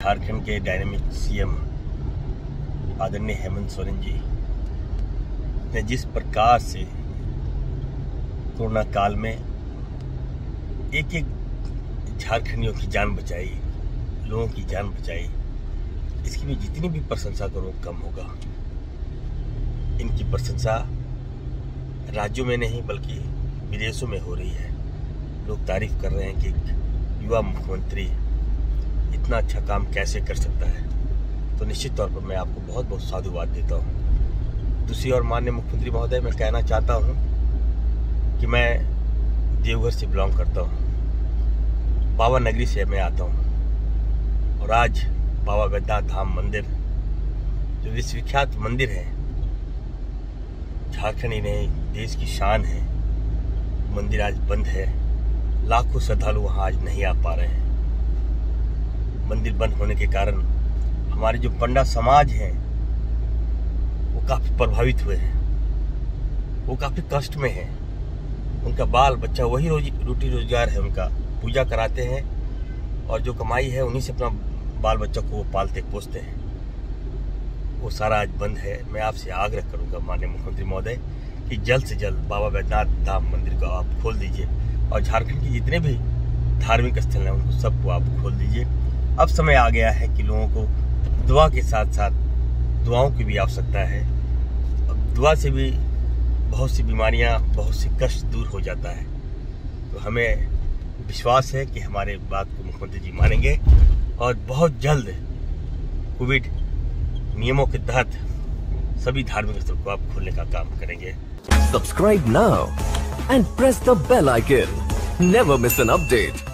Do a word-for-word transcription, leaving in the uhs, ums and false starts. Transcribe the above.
झारखंड के dynamic CM आदरणीय हेमंत सोरेन जी ने जिस प्रकार से कोरोना काल में एक एक झारखंडियों की जान बचाई, लोगों की जान बचाई, इसकी भी जितनी भी प्रशंसा करो कम होगा। इनकी प्रशंसा राज्यों में नहीं बल्कि विदेशों में हो रही है। लोग तारीफ कर रहे हैं कि एक युवा मुख्यमंत्री इतना अच्छा काम कैसे कर सकता है। तो निश्चित तौर पर मैं आपको बहुत बहुत साधुवाद देता हूँ। दूसरी ओर माननीय मुख्यमंत्री महोदय, मैं कहना चाहता हूँ कि मैं देवघर से बिलोंग करता हूँ, बाबा नगरी से मैं आता हूँ, और आज बाबा बैद्यनाथ धाम मंदिर जो विश्वविख्यात मंदिर है, झारखंड ही नहीं देश की शान है, मंदिर आज बंद है। लाखों श्रद्धालु वहाँ आज नहीं आ पा रहे हैं। मंदिर बंद होने के कारण हमारे जो पंडा समाज हैं वो काफी प्रभावित हुए हैं, वो काफी कष्ट में हैं। उनका बाल बच्चा वही रोजी रोटी रोजगार है, उनका पूजा कराते हैं और जो कमाई है उन्हीं से अपना बाल बच्चा को वो पालते पोसते हैं। वो सारा आज बंद है। मैं आपसे आग्रह करूंगा माननीय मुख्यमंत्री महोदय कि जल्द से जल्द बाबा बैद्यनाथ धाम मंदिर को आप खोल दीजिए और झारखंड के जितने भी धार्मिक स्थल हैं उनको सबको आप खोल दीजिए। अब समय आ गया है कि लोगों को दुआ के साथ साथ दुआओं की भी आवश्यकता है। अब दुआ से भी बहुत सी बीमारियां, बहुत सी कष्ट दूर हो जाता है। तो हमें विश्वास है कि हमारे बात को मुख्यमंत्री जी मानेंगे और बहुत जल्द कोविड नियमों के तहत सभी धार्मिक स्थल को आप खोलने का काम करेंगे। Subscribe now and press the bell icon. Never miss an update.